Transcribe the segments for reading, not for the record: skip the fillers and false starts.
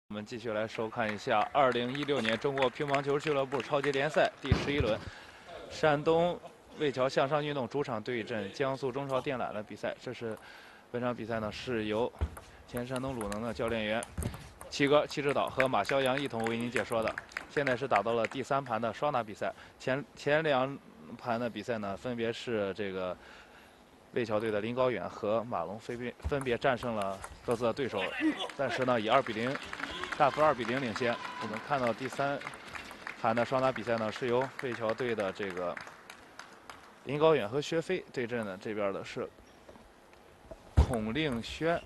我们继续来收看一下2016年中国乒乓球俱乐部超级联赛第11轮，山东魏桥向上运动主场对阵江苏中超电缆的比赛。本场比赛呢是由前山东鲁能的教练员七哥戚指导和马肖阳一同为您解说的。现在是打到了第3盘的双打比赛，前2盘的比赛呢分别是这个。魏桥队的林高远和马龙分别战胜了各自的对手，但是呢以大幅2比0领先。我们看到第3盘的双打比赛呢是由魏桥队的这个林高远和薛飞对阵的，这边的是孔令轩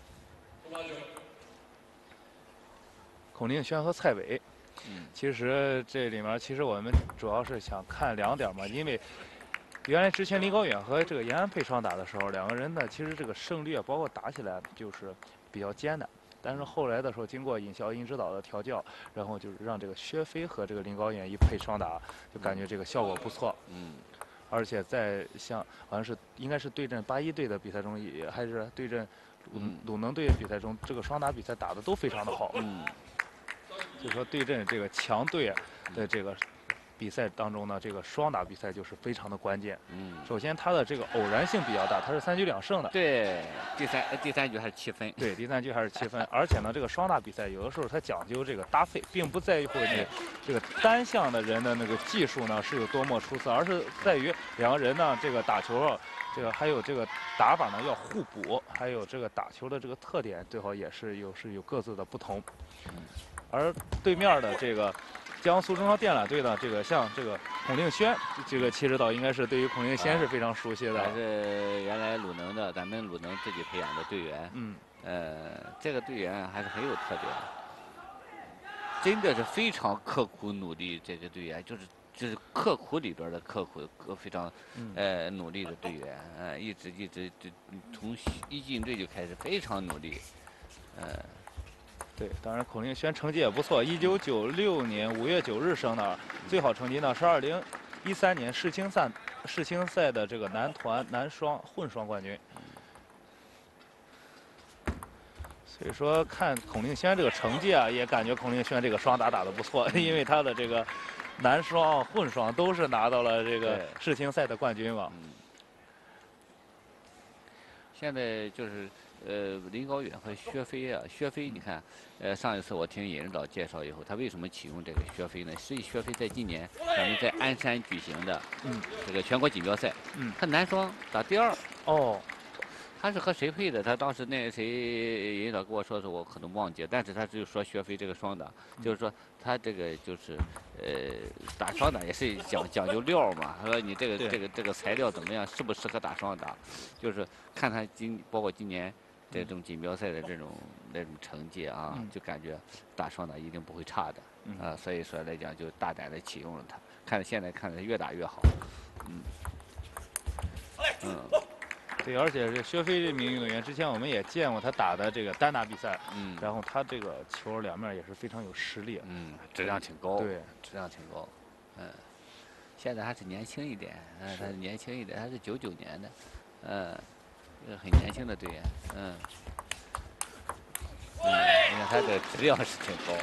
和蔡伟。其实这里面我们主要是想看2点嘛，因为。原来之前林高远和这个严安沛双打的时候，2个人呢，其实这个胜率包括打起来就是比较艰难。但是后来的时候，经过尹小英指导的调教，然后就是让这个薛飞和这个林高远一配双打，就感觉这个效果不错。而且在好像应该是对阵81队的比赛中，还是对阵鲁能队的比赛中，这个双打比赛打得都非常的好。就说对阵这个强队的这个。比赛当中呢，这个双打比赛就是非常的关键。首先它的这个偶然性比较大，它是3局2胜的。 对，第三局还是7分。 对，第3局还是7分。而且呢，这个双打比赛有的时候它讲究这个搭配，并不在乎这个单项的人的那个技术呢是有多么出色，而是在于2个人呢这个打球，还有这个打法呢要互补，还有这个打球的这个特点最好也是有各自的不同。而对面的这个。江苏中超电缆队的像这个孔令轩，这个戚指导应该是对于孔令轩是非常熟悉的。 还是原来咱们鲁能自己培养的队员。这个队员还是很有特点，真的是非常刻苦努力。这个队员就是刻苦里边的刻苦，非常努力的队员。一直从一进队就开始非常努力。 对，当然孔令轩成绩也不错，1996年5月9日生的，最好成绩呢是2013年世青赛的这个男团男双混双冠军。所以说看孔令轩这个成绩啊，也感觉孔令轩这个双打得不错，因为他的这个男双、混双都是拿到了这个世青赛的冠军嘛。 现在就是林高远和薛飞啊，薛飞你看，上一次我听尹指导介绍以后，他为什么启用这个薛飞呢？所以薛飞在今年咱们在鞍山举行的这个全国锦标赛，他男双打第2。他是和谁配的？他当时那谁尹指导跟我说的时候，我可能忘记了，但是他就说薛飞这个双打，就是说他这个就是打双打也是讲究料嘛。他说你这个材料怎么样，适不适合打双打，就是看他包括今年这种锦标赛的那种成绩啊，就感觉打双打一定不会差的。所以说来讲就大胆的启用了他，现在看着越打越好。 对，而且这薛飞这名运动员，之前我们也见过他打的这个单打比赛，然后他这个球2面也是非常有实力， 质量挺高， 对， 质量挺高，现在还是年轻一点，他是年轻一点，他是99年的，很年轻的队员，你看他的质量是挺高，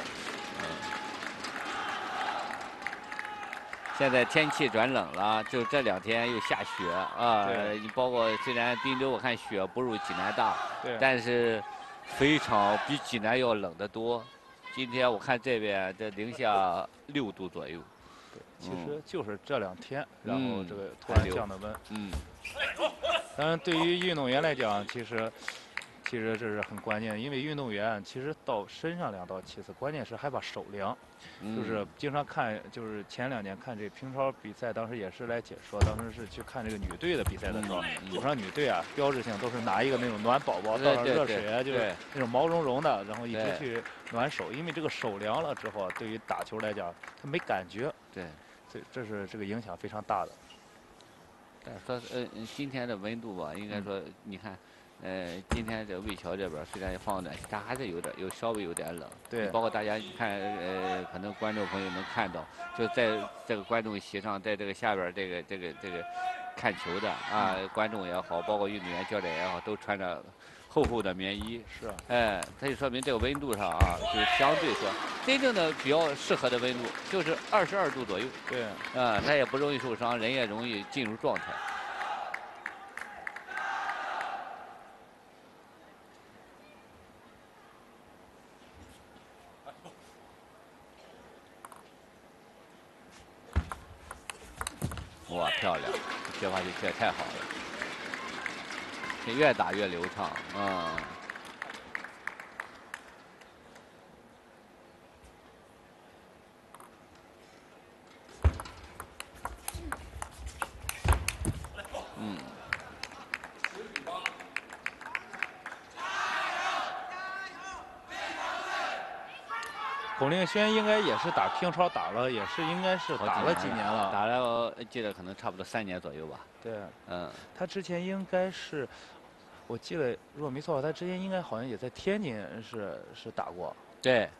现在天气转冷了，就这2天又下雪啊！你包括虽然滨州我看雪不如济南大，但是非常比济南要冷得多。今天我看这边这零下6度左右。 对，其实就是这2天，然后这个突然降的温。当然，对于运动员来讲，其实这是很关键的，因为运动员其实到身上凉到其次，关键是还把手凉。就是经常看，就是前2年看这乒超比赛，当时也是来解说，当时是去看这个女队的比赛的时候，我说女队啊，标志性都是拿一个那种暖宝宝，倒上热水啊，就是那种毛茸茸的，然后一直去暖手，因为这个手凉了之后，对于打球来讲，他没感觉。所以这是这个影响非常大的。 但是说今天的温度吧，应该说你看。今天这魏桥这边虽然放暖气，它还是稍微有点冷。 对， 包括大家你看，可能观众朋友能看到，就在这个观众席上，在这个下边这个看球的啊，观众也好，包括运动员、教练也好，都穿着厚厚的棉衣。 是啊， 哎，它就说明这个温度上啊，就是相对说，真正的比较适合的温度就是22度左右。 对， 它也不容易受伤，人也容易进入状态。哇，漂亮！接发球接太好了，这越打越流畅。 孔令轩应该也是打乒超打了，也是应该是打了几年了， 打了记得可能差不多3年左右吧。 对，他之前应该是，我记得如果没错的话，他之前应该好像也在天津是打过。 对。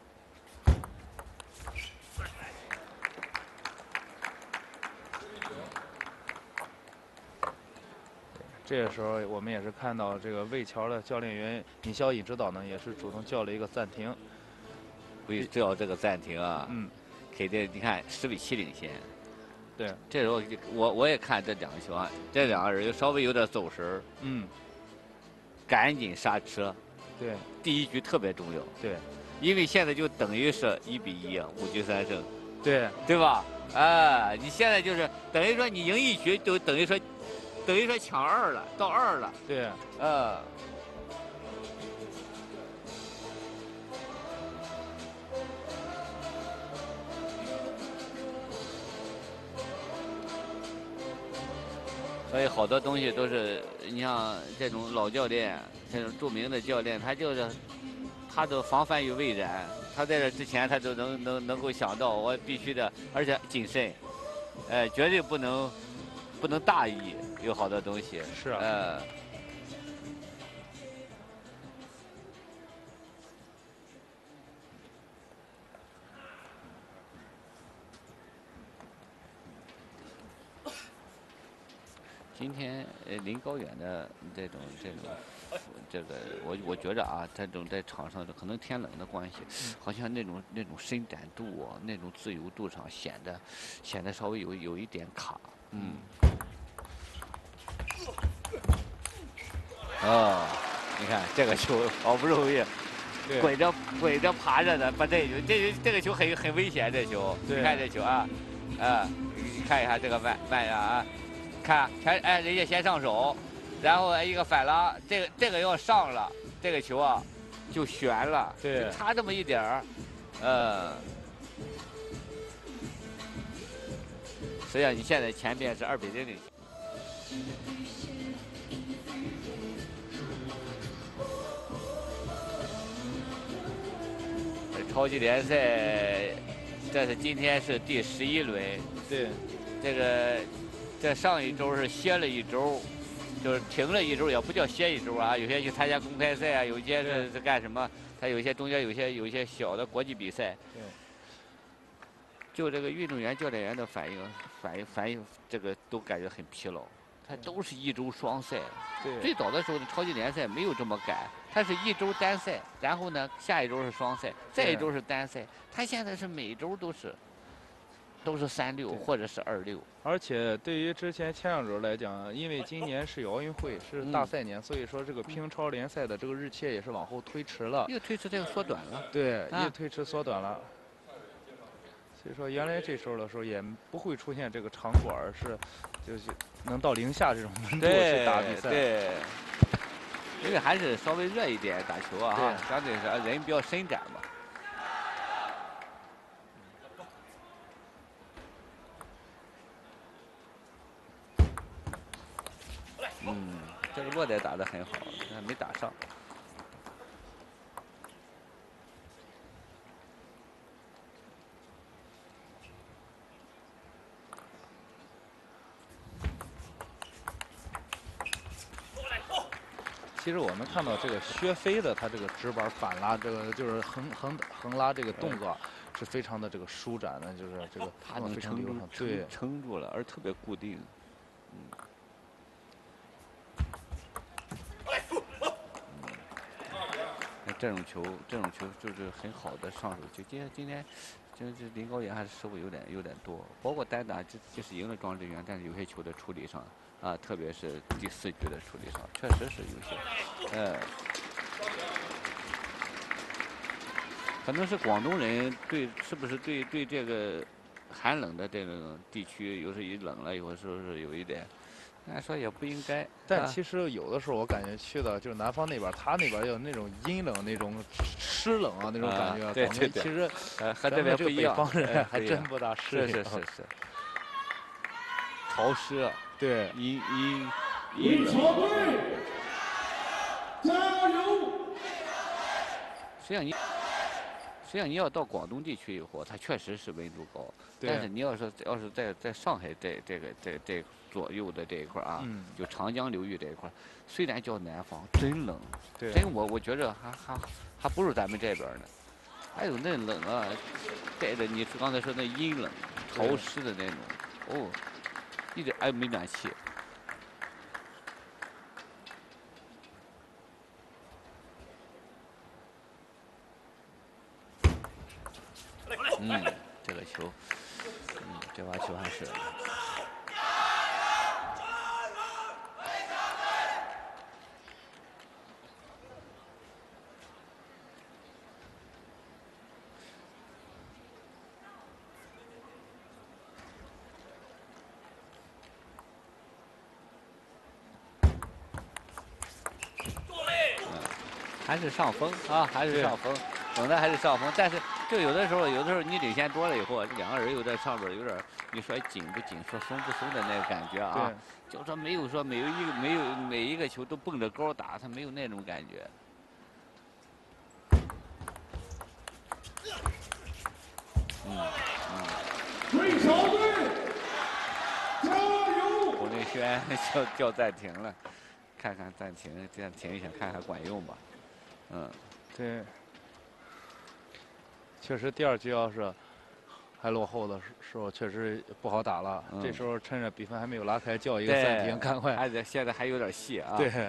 这个时候我们也是看到这个魏桥的教练员尹肖尹指导呢，也是主动叫了一个暂停。 为叫这个暂停啊，肯定你看10比7领先。 对， 这时候我也看这两个球啊，这两个人又稍微有点走神赶紧刹车。 对， 第一局特别重要。 对， 因为现在就等于是1比1啊，5局3胜。 对， 对吧？你现在就是等于说你赢1局，就等于说抢2了，到2了。 对， 所以好多东西都是，你像这种老教练，这种著名的教练，他都防范于未然。他在这之前，他都能够想到，我必须的，而且谨慎，绝对不能大意，有好多东西。 是啊。 今天林高远的这个，我觉着啊，这种在场上可能天冷的关系，好像那种伸展度啊，那种自由度上显得稍微有一点卡。你看这个球好不容易滚着爬着的，把这个球很危险，这球你看这球啊，你看一下这个慢啊。看，人家先上手，然后一个反拉，这个要上了，这个球啊就悬了， 对， 差这么一点儿，实际上你现在前边是2比0领先。超级联赛，今天是第11轮， 对， 这上一周是歇了1周，就是停了1周，也不叫歇1周啊。有些去参加公开赛啊，有些是干什么？他有些中间有些小的国际比赛。 对。 就这个运动员、教练员的反应，这个都感觉很疲劳。他都是1周双赛。 对。 最早的时候的超级联赛没有这么改，他是1周单赛，然后呢下一周是双赛，再1周是单赛。他现在是每周都是36或者是26。 而且对于之前前2周来讲，因为今年是奥运会，是大赛年，所以说这个乒超联赛的这个日期也是往后推迟了。 又推迟，这个缩短了。 对，又推迟缩短了。所以说原来这时候的时候也不会出现这个场馆就是能到零下这种温度去打比赛。 对。因为还是稍微热一点打球啊，相对是人比较伸展嘛。这个落袋打得很好，但没打上。 其实我们看到这个薛飞的他这个直板反拉，这个就是横拉这个动作是非常的这个舒展的，就是这个他能撑住了，而特别固定。 这种球就是很好的上手球。今天，这林高远还是失误有点多，包括单打即使赢了庄智渊，但是有些球的处理上啊，特别是第4局的处理上，确实是有些，可能是广东人是不是对这个寒冷的这种地区，有时候一冷了以后，是不是有一点？按说也不应该。 但其实有的时候我感觉去的就是南方那边，他那边有那种阴冷、那种湿冷啊那种感觉， 对。 其实和这边不一样。 北方人还真不大适应。 是。潮湿。 对。 阴冷。加油！ 实际上你要到广东地区以后，它确实是温度高。但是你要是在上海这左右的这一块啊，就长江流域这一块，虽然叫南方，真冷。 对。 真我觉着还不如咱们这边呢。还有那冷啊，带着你刚才说那阴冷、潮湿的那种，哦，一点没暖气。这个球，这把球还是。还是上风啊，还是上风，总的还是上风。但是就有的时候你领先多了以后，这2个人有点上边有点，你说紧不紧，说松不松的那个感觉啊。就说没有说每一个球都蹦着高打，他没有那种感觉。 对手队，加油！ 孔令轩叫暂停了，看看暂停，这样停一下，看看管用吧。 对。确实，第2局要是还落后的时候，确实不好打了。这时候趁着比分还没有拉开，叫一个暂停，赶快。 现在还有点戏啊。 对。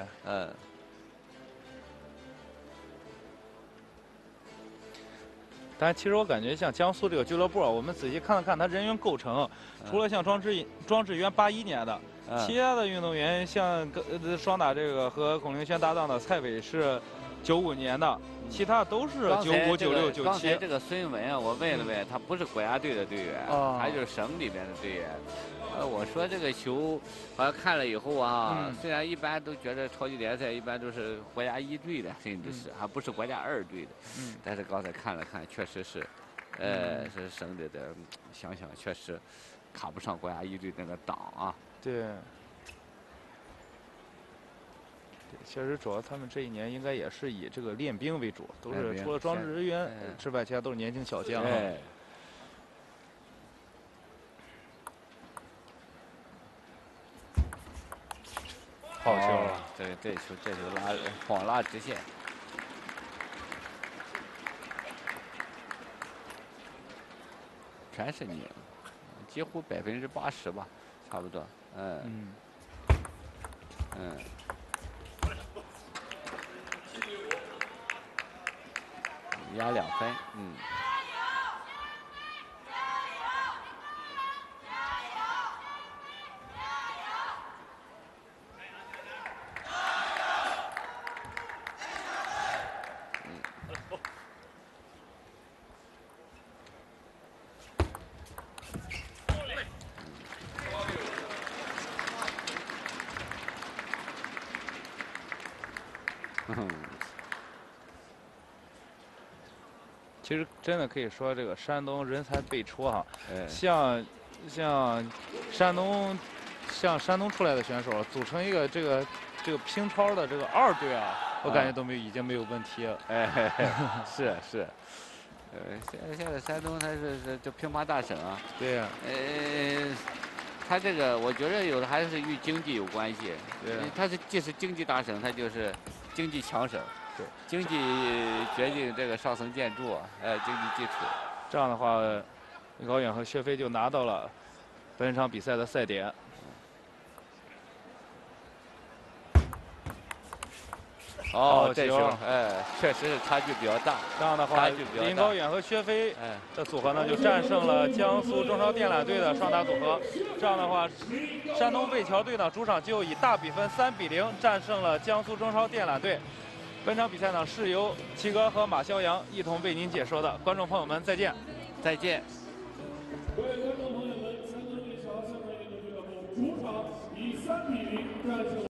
但其实我感觉像江苏这个俱乐部，我们仔细看了看他人员构成，除了像庄智渊81年的，其他的运动员像双打这个和孔令轩搭档的蔡伟是95年的，其他都是95、96、97。 刚才这个孙文啊，我问了问，他不是国家队的队员，他就是省里面的队员。我说这个球，好像看了以后啊，虽然一般都觉得超级联赛一般都是国家1队的，甚至是还不是国家2队的，但是刚才看了看，确实是，是省里的，想想确实卡不上国家1队那个档啊。 对。确实，主要他们这一年应该也是以这个练兵为主，都是除了庄智渊之外，其他都是年轻小将。好球啊！ 这球晃拉直线。全是你，几乎80%吧，差不多。压2分。 其实真的可以说，这个山东人才辈出哈。像山东出来的选手组成一个这个乒超的这个2队啊，我感觉都已经没有问题了。 是。现在山东它是这乒乓大省啊。 对呀。 它这个我觉得有的还是与经济有关系。它既是经济大省，它就是经济强省。经济决定这个上层建筑，经济基础。 这样的话，林高远和薛飞就拿到了本场比赛的赛点。 哦，这球球，哎，确实是差距比较大。 这样的话， 差距比较大林高远和薛飞哎， 的组合呢，就战胜了江苏中超电缆队的双打组合。这样的话，山东魏桥队呢，主场就以大比分3-0战胜了江苏中超电缆队。本场比赛呢，是由齐哥和马肖阳一同为您解说的。观众朋友们，再见。 再见。 各位观众朋友们，山东魏桥相声运动俱乐部主场以3-0战胜。